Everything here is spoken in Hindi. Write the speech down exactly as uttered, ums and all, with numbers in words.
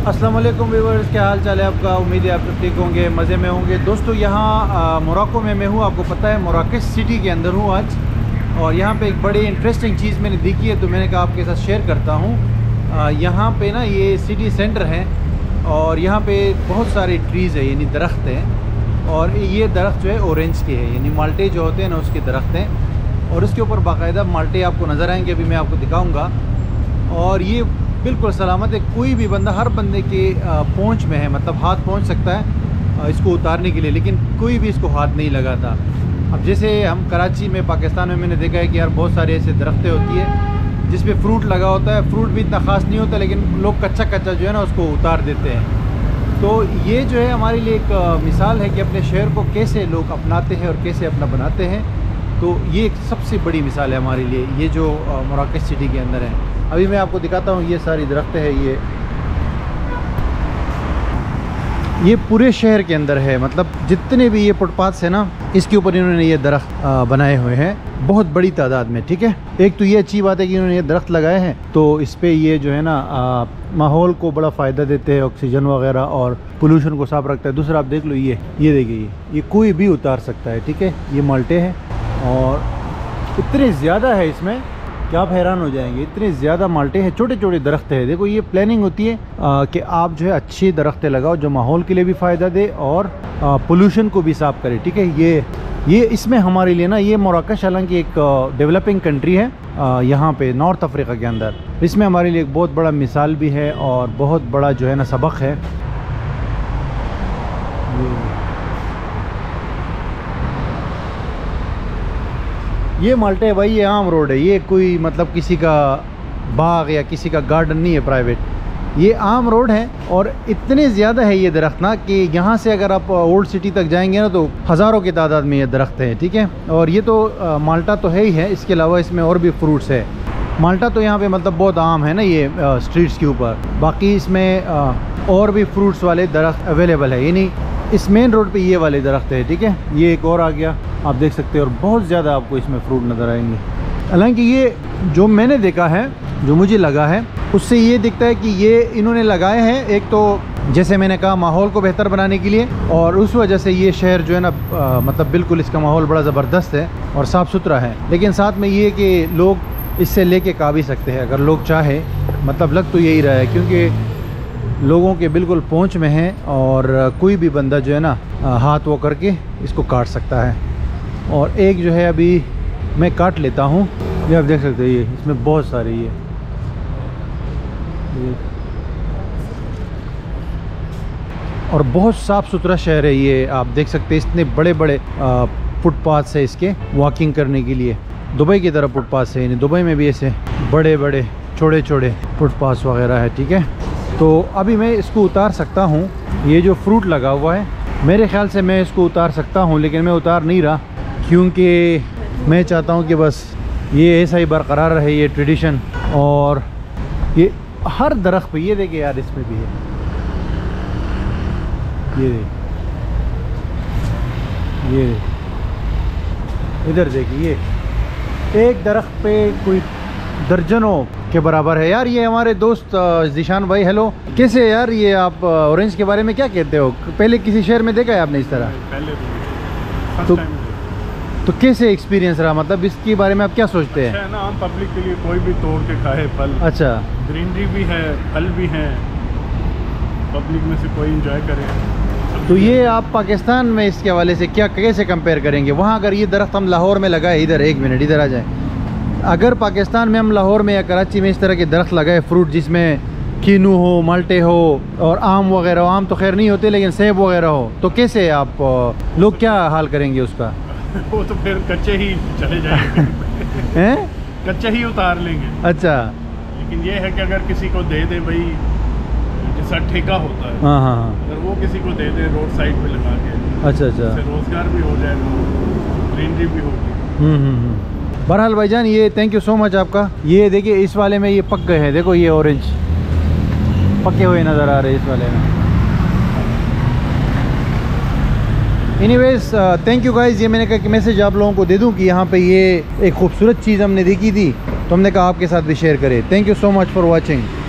अस्सलाम वालेकुम व्यूअर्स, क्या हाल चाल है आपका। उम्मीद है आप सब ठीक होंगे, मज़े में होंगे। दोस्तों यहाँ मोरक्को में मैं हूँ, आपको पता है मोराकेश सिटी के अंदर हूँ आज। और यहाँ पे एक बड़ी इंटरेस्टिंग चीज़ मैंने देखी है तो मैंने कहा आपके साथ शेयर करता हूँ। यहाँ पे ना ये सिटी सेंटर है और यहाँ पे बहुत सारे ट्रीज़ है, यानी दरख्त हैं। और ये दरख्त जो है ऑरेंज के है, यानी माल्टे जो होते हैं ना उसके दरख्त हैं। और उसके ऊपर बाकायदा माल्टे आपको नज़र आएंगे, अभी मैं आपको दिखाऊँगा। और ये बिल्कुल सलामत है, कोई भी बंदा, हर बंदे के पहुंच में है, मतलब हाथ पहुंच सकता है इसको उतारने के लिए, लेकिन कोई भी इसको हाथ नहीं लगाता। अब जैसे हम कराची में, पाकिस्तान में मैंने देखा है कि यार बहुत सारे ऐसे दरख्तें होती है जिस पे फ्रूट लगा होता है, फ्रूट भी इतना ख़ास नहीं होता, लेकिन लोग कच्चा कच्चा जो है ना उसको उतार देते हैं। तो ये जो है हमारे लिए एक मिसाल है कि अपने शहर को कैसे लोग अपनाते हैं और कैसे अपना बनाते हैं। तो ये एक सबसे बड़ी मिसाल है हमारे लिए, ये जो मोराकेश सिटी के अंदर है। अभी मैं आपको दिखाता हूँ, ये सारी दरख्त है, ये ये पूरे शहर के अंदर है, मतलब जितने भी ये फुटपाथ है ना इसके ऊपर इन्होंने ये दरख्त बनाए हुए हैं, बहुत बड़ी तादाद में। ठीक है, एक तो ये अच्छी बात है कि इन्होंने ये दरख्त लगाए हैं तो इस पर ये जो है ना माहौल को बड़ा फ़ायदा देते हैं, ऑक्सीजन वगैरह, और पोल्यूशन को साफ रखता है। दूसरा आप देख लो, ये ये देखिए, ये ये कोई भी उतार सकता है। ठीक है, ये माल्टे हैं और इतने ज़्यादा है इसमें कि आप हैरान हो जाएंगे, इतने ज़्यादा माल्टे हैं, छोटे छोटे दरख्त है। देखो ये प्लानिंग होती है आ, कि आप जो है अच्छी दरख्तें लगाओ जो माहौल के लिए भी फ़ायदा दे और पोल्यूशन को भी साफ़ करे। ठीक है, ये ये इसमें हमारे लिए ना, ये मोराकेश हालांकि एक डेवलपिंग कंट्री है यहाँ पे नॉर्थ अफ्रीका के अंदर, इसमें हमारे लिए एक बहुत बड़ा मिसाल भी है और बहुत बड़ा जो है ना सबक है। ये माल्टे है भाई, ये आम रोड है, ये कोई मतलब किसी का बाग या किसी का गार्डन नहीं है प्राइवेट, ये आम रोड है। और इतने ज़्यादा है ये दरख्त ना कि यहाँ से अगर आप ओल्ड सिटी तक जाएंगे ना तो हज़ारों की तादाद में ये दरख्त हैं। ठीक है, और ये तो आ, माल्टा तो है ही है, इसके अलावा इसमें और भी फ्रूट्स है। माल्टा तो यहाँ पे मतलब बहुत आम है ना ये आ, स्ट्रीट्स के ऊपर, बाकी इसमें आ, और भी फ्रूट्स वाले दरख्त अवेलेबल है, यानी इस मेन रोड पे ये वाले दरख्त है। ठीक है, ये एक और आ गया, आप देख सकते हैं, और बहुत ज़्यादा आपको इसमें फ्रूट नज़र आएंगे। हालांकि ये जो मैंने देखा है, जो मुझे लगा है, उससे ये दिखता है कि ये इन्होंने लगाए हैं, एक तो जैसे मैंने कहा माहौल को बेहतर बनाने के लिए, और उस वजह से ये शहर जो है ना आ, मतलब बिल्कुल इसका माहौल बड़ा ज़बरदस्त है और साफ़ सुथरा है। लेकिन साथ में ये कि लोग इससे लेके का भी सकते हैं अगर लोग चाहे, मतलब लग तो यही रहा है क्योंकि लोगों के बिल्कुल पहुंच में है और कोई भी बंदा जो है ना हाथ वो करके इसको काट सकता है। और एक जो है अभी मैं काट लेता हूँ, ये आप देख सकते हैं, ये इसमें बहुत सारे ये, ये और बहुत साफ़ सुथरा शहर है ये, आप देख सकते हैं। इतने बड़े बड़े फुटपाथ है इसके वॉकिंग करने के लिए, दुबई की तरफ फुटपाथ है, यानी दुबई में भी ऐसे बड़े बड़े छोटे छोटे फुटपाथ वगैरह है। ठीक है, तो अभी मैं इसको उतार सकता हूँ, ये जो फ्रूट लगा हुआ है मेरे ख्याल से मैं इसको उतार सकता हूँ, लेकिन मैं उतार नहीं रहा क्योंकि मैं चाहता हूँ कि बस ये ऐसा ही बरकरार रहे ये ट्रेडिशन। और ये हर दरख्त पे, ये देखिए यार इसमें भी है, ये ये इधर देखिए, ये एक दरख्त पे कोई दर्जनों के बराबर है यार। ये हमारे दोस्त जिशान भाई, हेलो, कैसे यार? ये आप ऑरेंज के बारे में क्या कहते हो? पहले किसी शहर में देखा है आपने इस तरह? पहले तो, तो कैसे एक्सपीरियंस रहा, मतलब इसके बारे में आप क्या सोचते हैं? अच्छा है ना, आम पब्लिक के लिए कोई भी तोड़ के खाए फल। अच्छा, ग्रीनरी भी है, फल भी हैं, पब्लिक में से कोई एंजॉय करे। तो ये आप पाकिस्तान में इसके हवाले से क्या कैसे कंपेयर करेंगे? वहाँ अगर ये दरख्त हम लाहौर में लगाए, इधर एक मिनट इधर आ जाए, अगर पाकिस्तान में हम लाहौर में या कराची में इस तरह के दरख्त लगाए, फ्रूट जिसमें कीनू हो, माल्टे हो और आम वगैरह, आम तो खैर नहीं होते लेकिन सेब वगैरह हो, तो कैसे आप लोग क्या हाल करेंगे उसका? वो तो फिर कच्चे ही चले जाएंगे हैं, कच्चे ही उतार लेंगे। अच्छा, लेकिन ये है कि अगर किसी को दे दे भाई, जैसा ठेका होता है, हाँ हाँ हाँ, अगर वो किसी को दे दे रोड साइड पे लगा के, अच्छा अच्छा, रोजगार भी हो जाएगा, ग्रीनरी भी होगी। हम्म हम्म। बहरहाल भाईजान, ये थैंक यू सो मच आपका। ये देखिए इस वाले में ये पक गए हैं, देखो ये ऑरेंज पके हुए नज़र आ रहे हैं इस वाले में। एनीवेज थैंक यू गाइज़, ये मैंने कहा कि मैसेज आप लोगों को दे दूं कि यहाँ पे ये एक खूबसूरत चीज़ हमने देखी थी तो हमने कहा आपके साथ भी शेयर करें। Thank you so much for watching.